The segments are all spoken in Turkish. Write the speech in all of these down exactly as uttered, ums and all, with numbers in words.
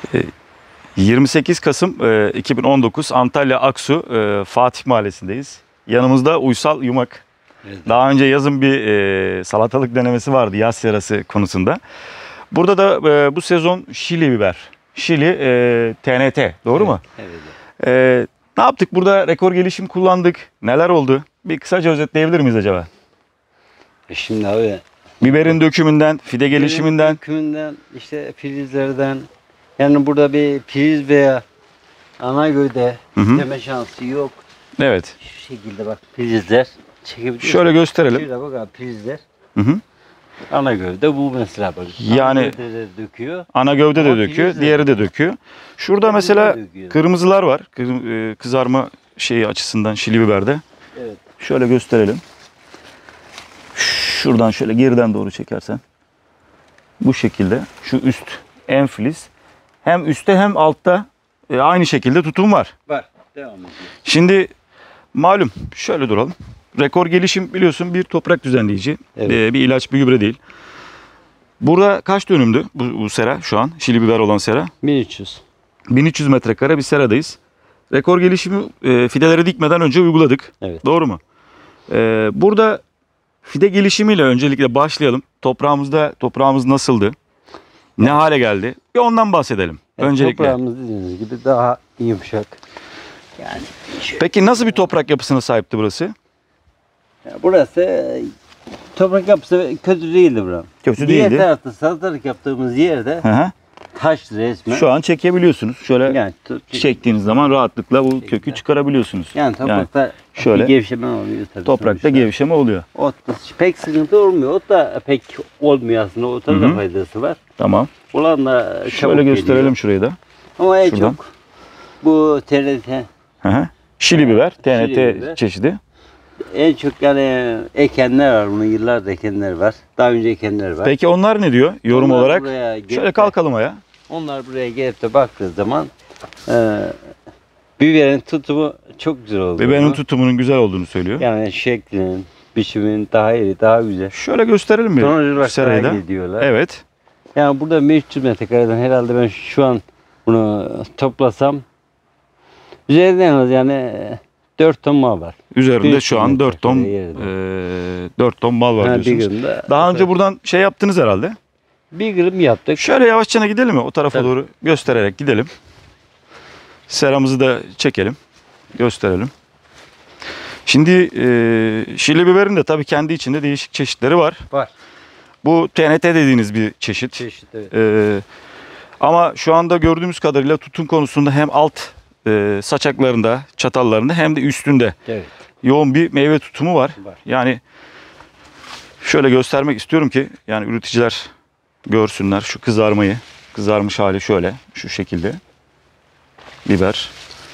yirmi sekiz Kasım iki bin on dokuz Antalya Aksu Fatih Mahallesi'ndeyiz. Yanımızda Uysal Yumak. Evet. Daha önce yazın bir e, salatalık denemesi vardı yaz serası konusunda. Burada da e, bu sezon Şili biber. Şili e, T N T, doğru evet, mu? Evet. E, ne yaptık? Burada rekor gelişim kullandık. Neler oldu? Bir kısaca özetleyebilir miyiz acaba? E şimdi abi. Biberin dökümünden, fide gelişiminden. Dökümünden, işte filizlerden. Yani burada bir filiz veya ana gövde deme şansı yok. Evet. Şu şekilde bak filizler. Şöyle gösterelim. Şöyle bak abi filizler. Hı hı. Ana gövde bu mesela bak. Yani ana gövde de döküyor. Ana gövde Ama de döküyor, filiz diğeri de döküyor. Şurada Filiz mesela döküyor. kırmızılar var. Kızarma şeyi açısından Şili biberde. Evet. Şöyle gösterelim. Şuradan şöyle geriden doğru çekersen. Bu şekilde şu üst en filiz. Hem üstte hem altta e, aynı şekilde tutum var. Var. Devam ediyor. Şimdi malum şöyle duralım. Rekor gelişim biliyorsun bir toprak düzenleyici. Evet. E, bir ilaç, bir gübre değil. Burada kaç dönümdü bu, bu sera şu an? Şili biber olan sera. bin üç yüz. bin üç yüz metrekare bir seradayız. Rekor gelişimi e, fideleri dikmeden önce uyguladık. Evet. Doğru mu? E, burada fide gelişimiyle öncelikle başlayalım. Toprağımızda toprağımız nasıldı? Ne hale geldi? Bir ondan bahsedelim. Evet, öncelikle. Toprağımız dediğiniz gibi daha yumuşak. Yani şu- Peki nasıl bir toprak yapısına sahipti burası? Ya burası toprak yapısı kötü değildi buranın. Kötü Diğer değildi. tarafta salatalık yaptığımız yerde Hı hı. taş resmen. Şu an çekebiliyorsunuz. Şöyle yani, to- çektiğiniz zaman rahatlıkla bu Şekilde. kökü çıkarabiliyorsunuz. yani toprakta şöyle bir gevşeme oluyor tabii. Toprakta sonuçta. gevşeme oluyor. Ot da pek sıkıntı olmuyor. Ot da pek olmuyor aslında. Ota Hı da hı. faydası var. Tamam. Ulan da çabuk Şöyle gösterelim geliyor. şurayı da. Ama en Şuradan. çok bu T N T Hı hı. Şili biber, T N T Şili biber. çeşidi. en çok yani ekenler var. Bunu yıllardır ekenler var. Daha önce ekenler var. Peki onlar ne diyor yorum Onlar olarak? buraya gelip Şöyle de- kalkalım ayağa. Onlar buraya gelip de baktığı zaman e, biberin tutumu çok güzel oldu. Biberin tutumunun güzel olduğunu söylüyor. Yani şeklinin, biçimin daha iyi, daha güzel. Şöyle gösterelim Sonuç bir olarak serayı da. daha gidiyorlar. Evet. Yani burada bin üç yüz metrekareden herhalde ben şu an bunu toplasam üzerinden en az yani dört ton mal var. Üzerinde Bir şu an dört ton metrekare yerinde. e, dört ton mal var Ha, bir diyorsunuz. günde. Daha önce buradan şey yaptınız herhalde. bir gırım yaptık. Şöyle yavaşça gidelim mi? O tarafa Tabii. doğru göstererek gidelim. Seramızı da çekelim. Gösterelim. Şimdi e, Şili biberin de tabii kendi içinde değişik çeşitleri var. Var. Bu T N T dediğiniz bir çeşit. Çeşit evet. E, ama şu anda gördüğümüz kadarıyla tutum konusunda hem alt e, saçaklarında, çatallarında hem de üstünde Evet. yoğun bir meyve tutumu var. Var. Yani şöyle göstermek istiyorum ki yani üreticiler görsünler şu kızarmayı. Kızarmış hali şöyle, şu şekilde. Biber.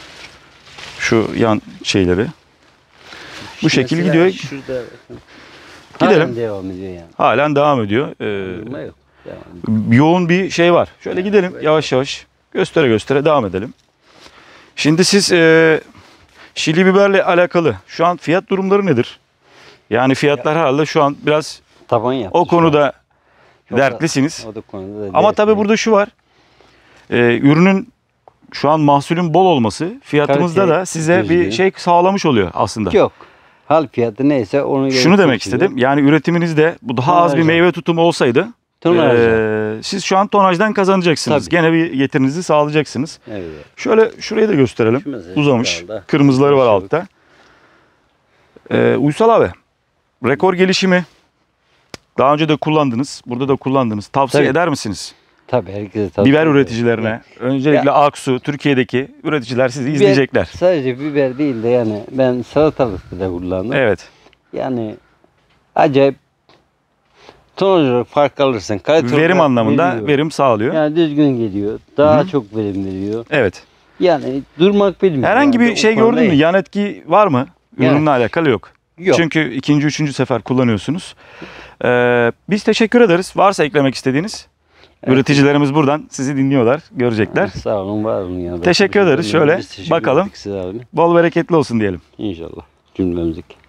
Şu yan şeyleri. Bu şekil Mesela gidiyor. Şurada Gidelim. halen devam ediyor yani. Halen devam ediyor. Ee, Durma yok. Devam ediyor. yoğun bir şey var. Şöyle gidelim yavaş yavaş. Göstere göstere devam edelim. Şimdi siz e, Şili biberle alakalı şu an fiyat durumları nedir? Yani fiyatlar herhalde şu an biraz Taban yaptı. o şu an. konuda O da- dertlisiniz. O da konuda da Ama dertli. tabii burada şu var. Ee, ürünün şu an mahsulün bol olması fiyatımızda Kalite da size bir düzgün. şey sağlamış oluyor aslında. Yok. Hal fiyatı neyse onu göre Şunu demek seçiliyor. istedim. Yani üretiminizde bu daha az bir Tonajdan. meyve tutumu olsaydı Tonajdan. ee, siz şu an tonajdan kazanacaksınız. Tabii. Gene bir getirinizi sağlayacaksınız. Evet. Şöyle şurayı da gösterelim. Şu mesela Uzamış. şurada. Kırmızıları var Çabuk. altta. Ee, Uysal abi, rekor gelişimi daha önce de kullandınız. Burada da kullandınız. Tavsiye Tabii. eder misiniz? Tabii herkese tavsiye Biber ederim. üreticilerine. Öncelikle Aksu, Türkiye'deki üreticiler sizi Biber- izleyecekler. Sadece biber değil de yani ben salatalıkta da kullandım. Evet. Yani acayip sonuç olarak fark alırsın. Kalite Verim olarak anlamında veriyor. verim sağlıyor. Yani düzgün geliyor. Daha Hı hı. çok verim veriyor. Evet. Yani durmak bilmiyor. Herhangi yani. bir O şey konuda gördün mü? iyi. Yan etki var mı? Yani- Ürünle alakalı yok. Yok. Çünkü ikinci, üçüncü sefer kullanıyorsunuz. Ee, biz teşekkür ederiz. Varsa eklemek istediğiniz. Evet. Üreticilerimiz buradan sizi dinliyorlar, görecekler. Sağ olun, var olun. Ya. Teşekkür ederiz. Şöyle Biz teşekkür bakalım. ettik size abi. Bol bereketli olsun diyelim. İnşallah cümlemizdeki.